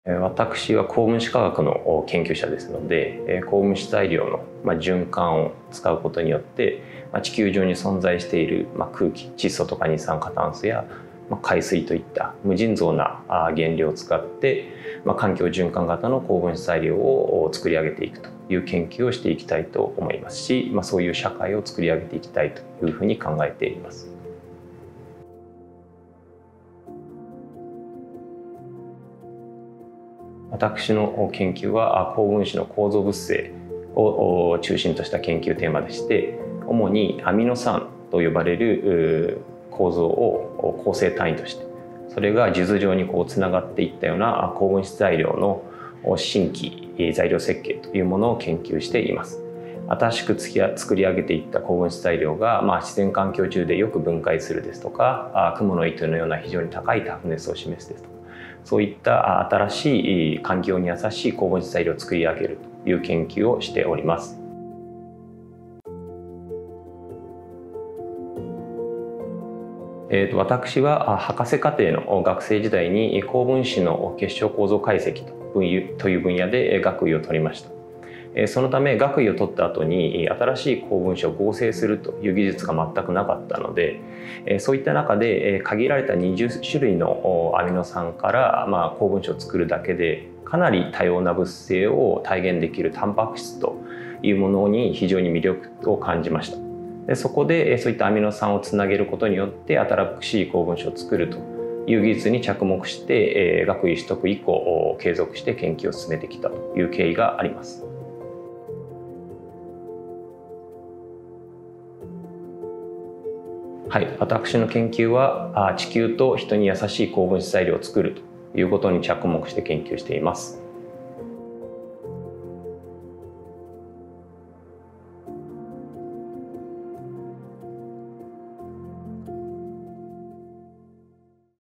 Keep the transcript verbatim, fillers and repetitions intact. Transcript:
私は高分子化学の研究者ですので、高分子材料の循環を使うことによって地球上に存在している空気、窒素とか二酸化炭素や海水といった無尽蔵な原料を使って環境循環型の高分子材料を作り上げていくという研究をしていきたいと思いますし、そういう社会を作り上げていきたいというふうに考えています。私の研究は高分子の構造物性を中心とした研究テーマでして、主にアミノ酸と呼ばれる構造を構成単位として、それが数珠状にこうつながっていったような高分子材料の新規材料設計というものを研究しています。新しく作り上げていった高分子材料が、まあ、自然環境中でよく分解するですとか、クモの糸のような非常に高いタフネスを示すですとか、そういった新しい環境に優しい高分子材料を作り上げるという研究をしております。えー、と私は博士課程の学生時代に高分子の結晶構造解析という分野で学位を取りました。そのため学位を取った後に新しい高分子を合成するという技術が全くなかったので、そういった中で限られたにじゅっしゅるいのアミノ酸からまあ高分子を作るだけでかなり多様な物性を体現できるタンパク質というものに非常に魅力を感じました。でそこでそういったアミノ酸をつなげることによって新しい高分子を作るという技術に着目して学位取得以降継続して研究を進めてきたという経緯があります。はい、私の研究は地球と人に優しい高分子材料を作るということに着目して研究しています。